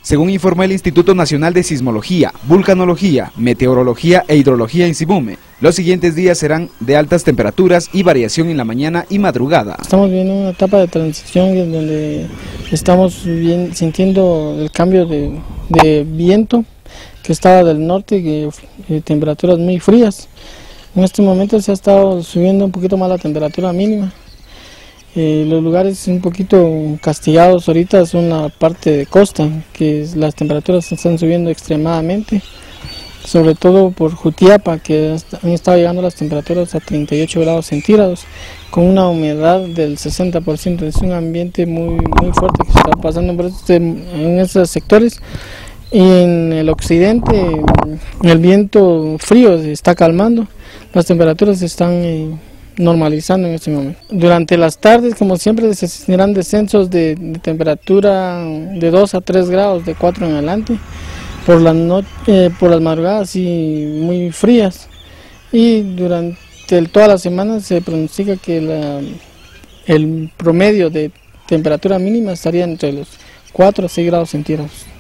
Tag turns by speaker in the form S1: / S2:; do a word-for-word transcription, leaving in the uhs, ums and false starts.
S1: Según informó el Instituto Nacional de Sismología, Vulcanología, Meteorología e Hidrología INSIMUME, los siguientes días serán de altas temperaturas y variación en la mañana y madrugada.
S2: Estamos viviendo una etapa de transición en donde estamos bien, sintiendo el cambio de, de viento que estaba del norte, que eh, temperaturas muy frías. En este momento se ha estado subiendo un poquito más la temperatura mínima. Eh, los lugares un poquito castigados ahorita son la parte de costa, que las temperaturas están subiendo extremadamente, sobre todo por Jutiapa, que han estado llegando las temperaturas a treinta y ocho grados centígrados, con una humedad del sesenta por ciento. Es un ambiente muy, muy fuerte que se está pasando por este, en estos sectores. Y en el occidente el viento frío se está calmando, las temperaturas están eh, normalizando en este momento. Durante las tardes, como siempre, se tendrán descensos de, de temperatura de dos a tres grados, de cuatro en adelante, por las, no, eh, por las madrugadas y muy frías. Y durante el, toda la semana se pronostica que la, el promedio de temperatura mínima estaría entre los cuatro a seis grados centígrados.